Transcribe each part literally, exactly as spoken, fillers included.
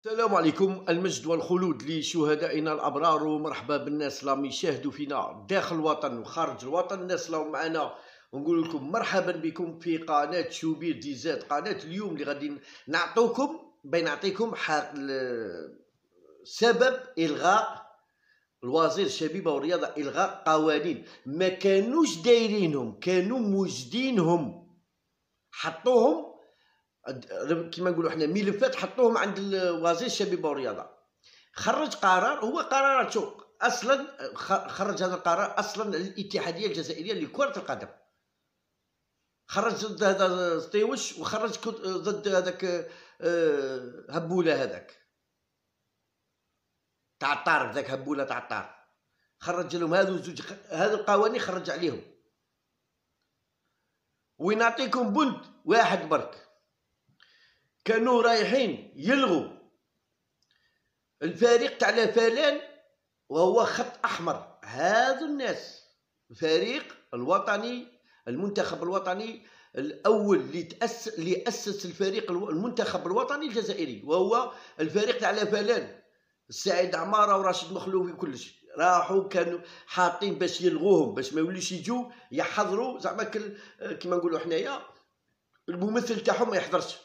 السلام عليكم. المجد والخلود لشهدائنا الابرار، ومرحبا بالناس اللي يشاهدوا فينا داخل الوطن وخارج الوطن. الناس اللي معنا ونقول لكم مرحبا بكم في قناه شوبير دي زاد. قناه اليوم اللي غادي نعطوكم بين نعطيكم سبب الغاء الوزير الشبيبه والرياضه، الغاء قوانين ما كانوش دايرينهم، كانوا موجدينهم، حطوهم كما نقولوا حنا ملفات، حطوهم عند وزير الشبيبه والرياضه. خرج قرار، هو قرارات شو اصلا خرج هذا القرار اصلا الاتحاديه الجزائريه لكره القدم، خرج ضد هذا سطيوش وخرج ضد هذاك هبوله، هذاك تاع الطار، ذاك هبوله تاع الطار، خرج لهم هذو زوج هذو القوانين، خرج عليهم. ونعطيكم بنت واحد برك، كانوا رايحين يلغوا الفريق تاع لافالان وهو خط احمر. هذو الناس الفريق الوطني، المنتخب الوطني الاول اللي تأسس اللي اسس الفريق المنتخب الوطني الجزائري، وهو الفريق تاع لافالان، السعيد عماره وراشد مخلوفي وكلش، راحوا كانوا حاطين باش يلغوهم، باش ما يوليش يجوا يحضروا، زعما كيما نقولوا حنايا الممثل تاعهم ما يحضرش.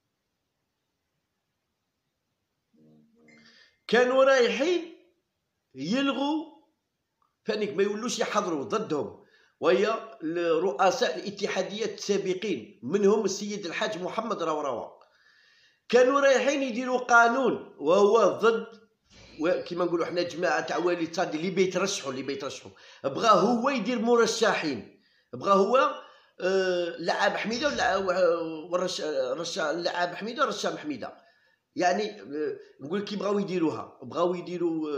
كانوا رايحين يلغوا فانيك ما يولوش يحضروا ضدهم، وهي رؤساء الاتحاديات السابقين، منهم السيد الحاج محمد روروه. كانوا رايحين يديروا قانون وهو ضد، كما نقولوا حنا جماعه تاع والد صادي اللي بيترشحوا اللي بيترشحوا بغا هو يدير مرشحين، بغا هو آه لعاب حميده ورشا لعاب حميده ورشام حميده، يعني نقول كي بغاو يديروها، بغاو يديروا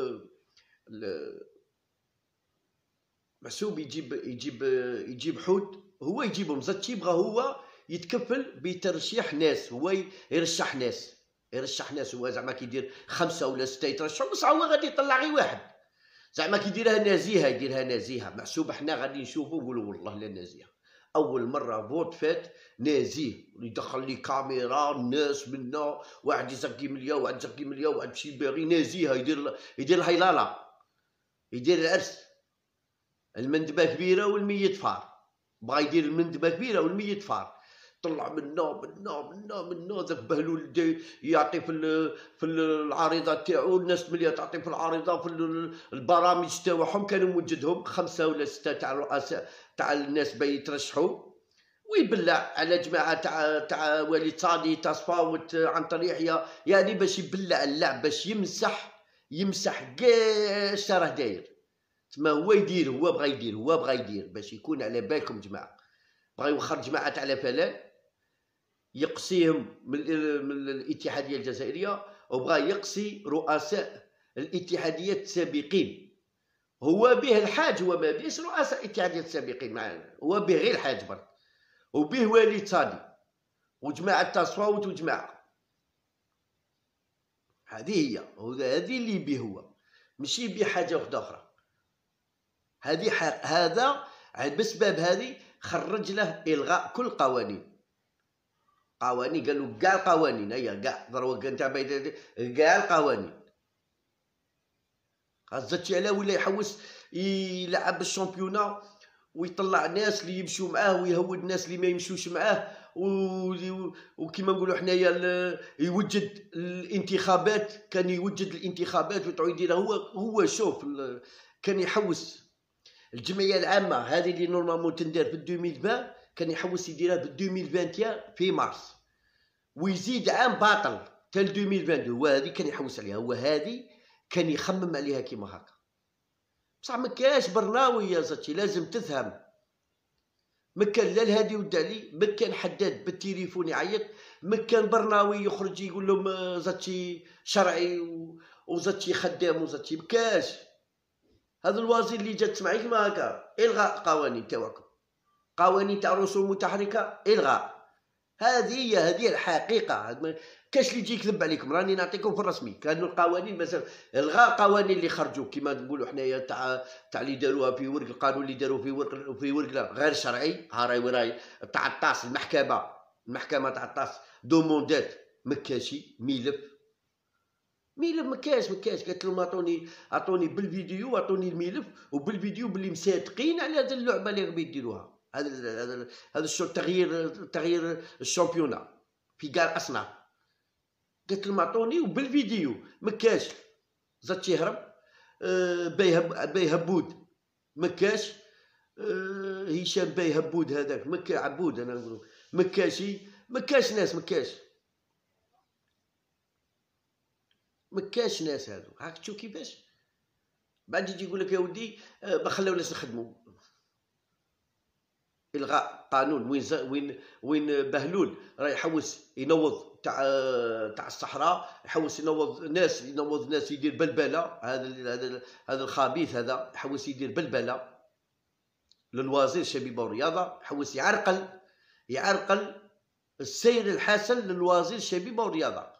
محسوب يجيب يجيب يجيب حوت، هو يجيبهم زاتشي، بغا هو يتكفل بترشيح ناس، هو يرشح ناس يرشح ناس هو زعما كيدير خمسه ولا سته يترشحوا، بصح هو غادي يطلع غير واحد، زعما كيديرها نزيهه يديرها نزيهه. محسوب حنا غادي نشوفوا نقولوا والله لا نزيهه، اول مره فوت فات نازيه، يدخل لي كاميرا الناس منا، واحد يزكي مليا واحد يزكي مليا واحد شي باغي نازيها، يدير يدير الهيلاله، يدير العرس، المندبه كبيره والميت فار، بغا يدير المندبه كبيره والميت فار، طلع منا منا منا منا ذاك بهلول يعطي في في العارضه تاعو، الناس مليا تعطي في العارضه في البرامج تاعهم، كانوا موجدهم خمسه ولا سته تاع الرؤساء تاع الناس باي يترشحوا، ويبلع على جماعه تاع تاع وليد صادي تصفاوت عن طريق يحيى، يعني باش يبلع اللعب، باش يمسح يمسح كاع اش راه داير. تما هو يدير هو بغا يدير هو بغا يدير باش يكون على بالكم جماعه، بغا يوخر جماعه تاع لافالان يقصيهم من, من الاتحاديه الجزائريه، وبغا يقصي رؤساء الاتحاديات السابقين. هو به الحاج، هو ما بيش رؤساء الاتحاديات السابقين معنا، هو به غير الحاج برك، وبه وليد صادي وجماعه تصفاوت وجماعه. هذه هي هذه اللي به هو، ماشي به حاجه واحده اخرى. هذه هذا بسبب هذه خرج له الغاء كل قوانين قوانين قالوا كاع القوانين، هيا كاع ضروا نتاع كاع القوانين. خاصة على ولا يحوس يلعب الشامبيونا ويطلع ناس اللي يمشوا معاه ويهود الناس اللي ما يمشوش معاه، وكما نقولوا حنايا يوجد الانتخابات، كان يوجد الانتخابات وتعود يديرها هو هو شوف كان يحوس الجمعيه العامه هذه اللي نورمالمون تندار في ألفين وعشرين، كان يحوس يديرها في ألفين وواحد وعشرين في مارس، ويزيد عام باطل حتى ألفين واثنين وعشرين، هو هذه كان يحوس عليها، هو هذه كان يخمم عليها كيما هكا. بصح ما كاش برناوي يا زاتشي، لازم تفهم، ما كان لا الهادي والدعلي، ما كان حداد بالتليفون يعيط، ما كان برناوي يخرج يقول لهم زاتشي شرعي وزاتشي خدام وزاتشي، ما كاش. هذا الوزير اللي جات تسمعي كيما هكا، الغاء قوانين تاعكم، قوانين تاع رسوم متحركه الغاء. هذه هي هذه الحقيقه، كاش اللي يجي يكذب عليكم، راني نعطيكم في الرسمي. كانوا القوانين مثلا الغاء قوانين اللي خرجوا كيما نقولوا حنايا تاع تاع اللي داروها في ورق، القانون اللي داروا في ورق في ورق غير شرعي، ها راهي وراي تاع الطاس، المحكمه المحكمه تاع الطاس دوموندات، ما كاشي ملف ملف ما كاش ما كاش. قالت لهم عطوني عطوني بالفيديو، عطوني الملف وبالفيديو باللي مصادقين على هذه اللعبه اللي راهم يديروها. هذا هذا هذا الشو تغيير تغيير الشامبيونا في كاع الاصناف. قالت لهم عطوني وبالفيديو ما كاش. زاد يهرب. آه باي هبود ما كاش. آه هشام باي هبود هذاك ما كا عبود انا نقولوا ما كاشي ما كاش ناس ما كاش ما كاش ناس هادو. هاك تشوف كيفاش بعد يجي يقول لك يا ودي ما خلاوناش نخدموا. الغاء قانون وين وين وين بهلول راه يحوس ينوض تاع تاع الصحراء، يحوس ينوض ناس ينوض ناس يدير بلبله. هذا هذا هذا الخبيث هذا يحوس يدير بلبله للوزير الشبيبه والرياضه، يحوس يعرقل يعرقل السير الحسن للوزير الشبيبه والرياضه.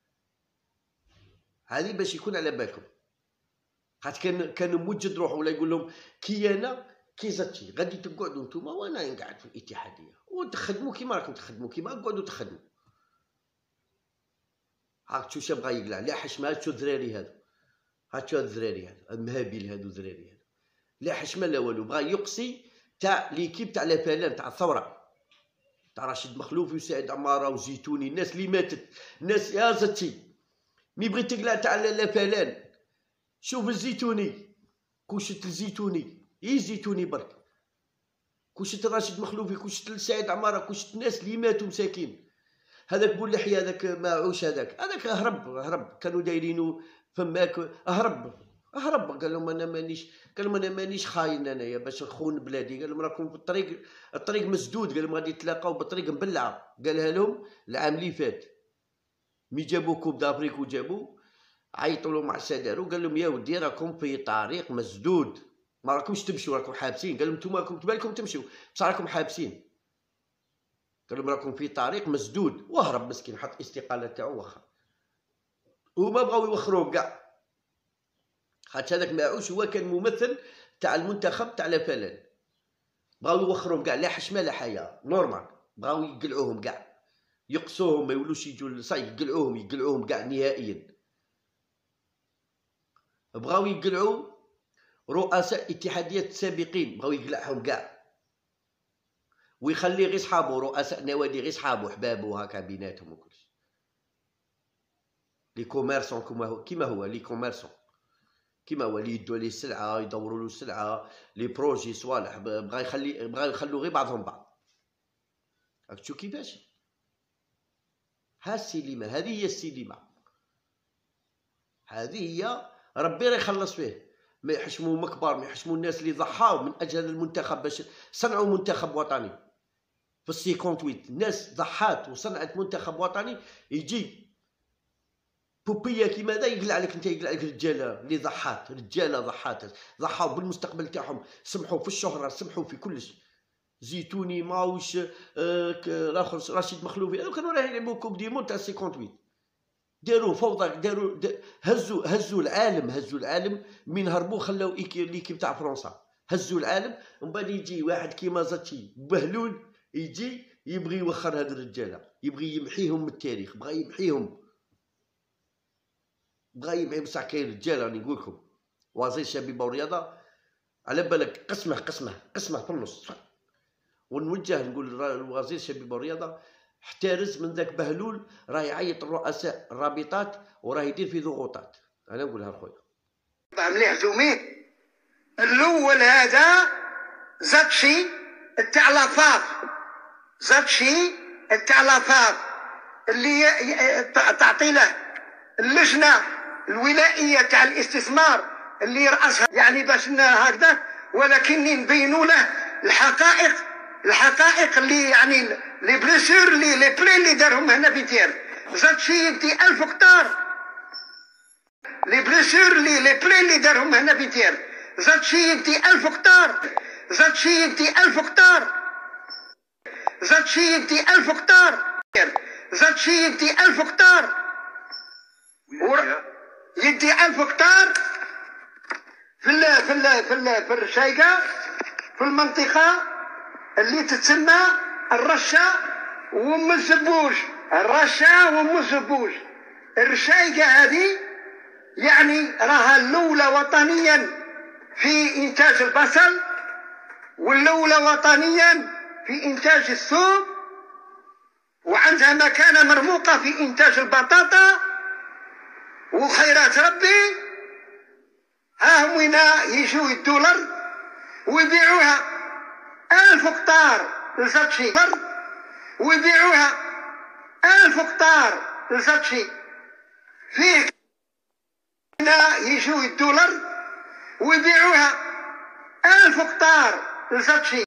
هذه باش يكون على بالكم. خاطر كان كان موجد روحه ولا يقول لهم كي انا كي زاتي غادي تقعدوا نتوما وانا نقعد في الاتحاديه وتخدموا كيما راكم تخدموا كيما قعدوا تخدموا. هاك تشوف شنو بغا يقلع. لا حشمه. تشوف الدراري هذو، ها تشوف الدراري هذو المهابيل هذو الدراري هذو لا حشمه لا والو. بغا يقصي تاع ليكيب تاع لافالان تاع الثوره تاع رشيد مخلوفي وسعيد عماره وزيتوني، الناس اللي ماتت، الناس يا زاتي مي بغيت تقلع تاع لافالان. شوف الزيتوني كوشت الزيتوني اي زيتوني برك، كوشت راشد مخلوفي، كوشت سعيد عماره، كوشت الناس اللي ماتوا مساكين. هذاك بولحية هذاك ماعوش هذاك هذاك هرب هرب كانوا دايرينو فماك هرب هرب. قال لهم انا مانيش قال لهم انا مانيش خاين انايا باش نخون بلادي. قال لهم راكم في الطريق الطريق مسدود. قال لهم غادي تلاقاو بالطريق مبلعه. قالها لهم العام اللي فات مي جابوا كوب دافريك وجابوا عيطوا لهم مع السدار وقال لهم يا ودي راكم في طريق مسدود ما راكمش تمشوا راكم حابسين. قال لهم نتوما راكم تبالكم تمشوا بصح راكم حابسين. قال لهم راكم في طريق مسدود وهرب مسكين حط الاستقاله تاعو واخا. وما بغاو يوخروه كاع خاطر هذاك ماعوش هو كان ممثل تاع المنتخب تاع لافالان. بغاو يوخروهم كاع لا حشمه لا حياه نورمال. بغاو يقلعوهم كاع يقصوهم ما يولوش يجوا صاي يقلعوهم يقلعوهم كاع نهائيا. بغاو يقلعوا رؤساء اتحاديات السابقين بغاو يقلعهم كاع ويخلي غير صحابو رؤساء نوادي غير صحابو حبابو هكا بيناتهم وكلشي. لي كوميرسون كيما هو كيما هو لي كوميرسون كيما هو اللي يدوا ليه السلعه يدوروا له السلعه لي بروجي صوالح. بغا يخلي بغا يخلوا غير بعضهم بعض. راك تشوف كيفاش. ها السينما هذه هي السينما. هذه هي ربي راه يخلص فيه. ما يحشموا مكبر ما يحشموا الناس اللي ضحاو من اجل المنتخب باش صنعوا منتخب وطني في السي كونتويت. الناس ضحات وصنعت منتخب وطني. يجي بوبيا كيما هذا يقلع عليك انت يقلع عليك رجاله اللي ضحات رجاله ضحات ضحاو بالمستقبل تاعهم سمحوا في الشهره سمحوا في كلش. زيتوني ماوش الاخر آه رشيد مخلوفي هذو كانوا رايحين يلعبوا كوب دي مون تاع سي ثمانية وثمانين. داروا فوضى داروا هزوا هزوا العالم هزوا العالم من هربوا خلاو ليكيب تاع فرنسا هزوا العالم. ومن بعد يجي واحد كيما زاتشي بهلول يجي يبغي يوخر هاد الرجاله يبغي يمحيهم من التاريخ بغى يمحيهم بغى يمحيهم. بصح كاين رجال راني نقول لكم وزير الشبيبه والرياضه على بالك قسمه قسمه قسمه في النص. ونوجه نقول لوزير الشبيبه والرياضه احترز من ذاك بهلول راه يعيط الرؤساء الرابطات وراه يدير في ضغوطات. انا نقولها خويا مليح زومين. الاول هذا زاد شي تاع لافاف زاد شي تاع لافاف اللي تعطي له اللجنه الولائيه تاع الاستثمار اللي يرأسها يعني باش هكذا. ولكن نبينوا له الحقائق الحقائق اللي يعني لي بليسور لي لي بلي اللي دارهم هنا في تير. زاد شي يدي ألف هكتار لي بليسور لي لي بلي اللي دارهم هنا في تير. زاد شي يدي ألف هكتار زاد شي يدي ألف هكتار زاد شي يدي ألف هكتار زاد شي يدي ألف هكتار يدي ألف هكتار في ال في ال في ال في الرشايقه في المنطقه اللي تتسمى الرشه وام الزبوش. الرشه وام الزبوش الرشايقه هذه يعني راها الأولى وطنيا في إنتاج البصل، والأولى وطنيا في إنتاج الثوم، وعندها مكانة مرموقة في إنتاج البطاطا وخيرات ربي. ها هم وين يجوا الدولار ويبيعوها ألف قطار لزاتشي، ويبيعوها ألف قطار لزاتشي. فيه يجوا الدولار ويبيعوها ألف قطار لزاتشي.